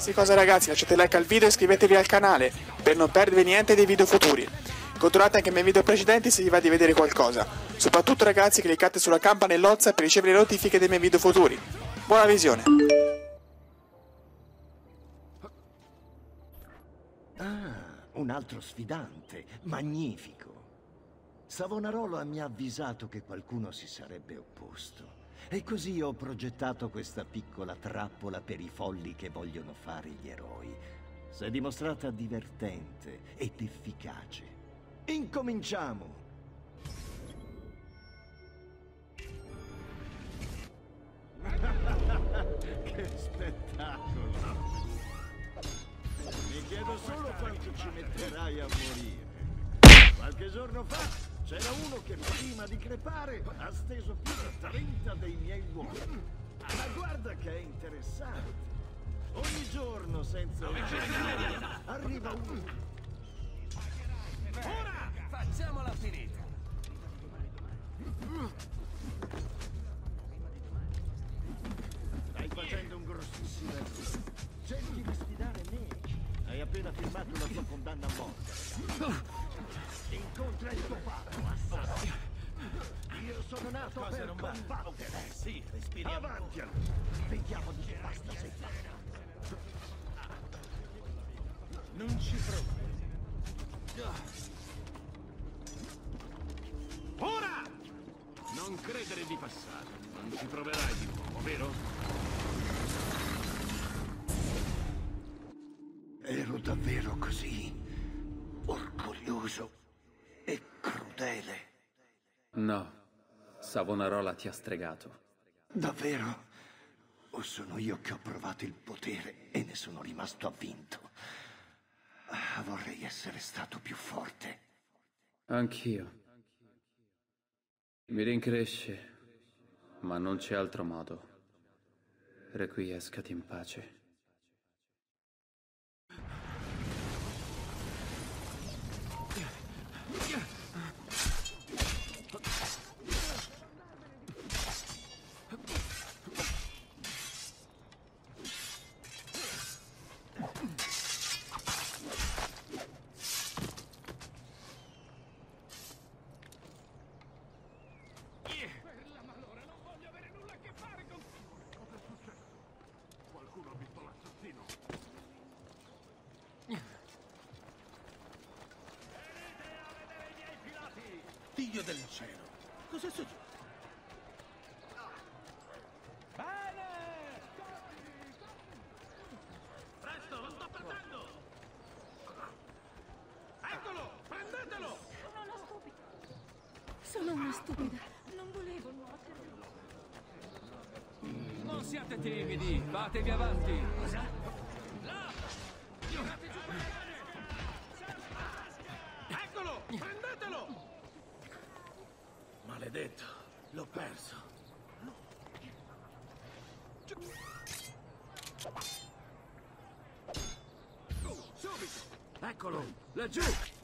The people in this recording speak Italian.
qualsiasi cosa ragazzi, lasciate like al video e iscrivetevi al canale per non perdervi niente dei video futuri. Controllate anche i miei video precedenti se vi va di vedere qualcosa. Soprattutto ragazzi cliccate sulla campanellozza per ricevere le notifiche dei miei video futuri. Buona visione! Ah, un altro sfidante. Magnifico. Savonarola mi ha avvisato che qualcuno si sarebbe opposto. E così ho progettato questa piccola trappola per i folli che vogliono fare gli eroi. Si è dimostrata divertente ed efficace. Incominciamo! Che spettacolo! Mi chiedo solo quanto ci metterai a morire. Qualche giorno fa c'era uno che prima di crepare ha steso più di 30 dei miei uomini. Ma guarda che è interessante. Ogni giorno senza arriva uno. Ora facciamola finita. Stai facendo un grossissimo errore. Cerchi di sfidare me. Hai appena firmato la tua condanna a morte, ragazzo. Incontra il tuo padre, assassino. Io sono nato per combattere. Sì, respiriamo. Avanti allora. Vediamo di che pasta sei fatto. Non ci provo. Ora! Non credere di passato. Non ci proverai di nuovo, vero? Ero davvero così orgoglioso e crudele. No, Savonarola ti ha stregato. Davvero? O sono io che ho provato il potere e ne sono rimasto avvinto? Vorrei essere stato più forte. Anch'io. Mi rincresce, ma non c'è altro modo. Requiescati in pace. Qualcuno ha visto l'assassino. Dio del cielo! Cos'è successo? Bene! Presto, lo sto perdendo! Eccolo! Prendetelo! Sono una stupida. Non volevo nuotere. Non siate timidi, fatevi avanti! Cosa? Là! Tirate giù quelle mani! Eccolo! Prendetelo! Maledetto, l'ho perso. Subito! Eccolo, laggiù!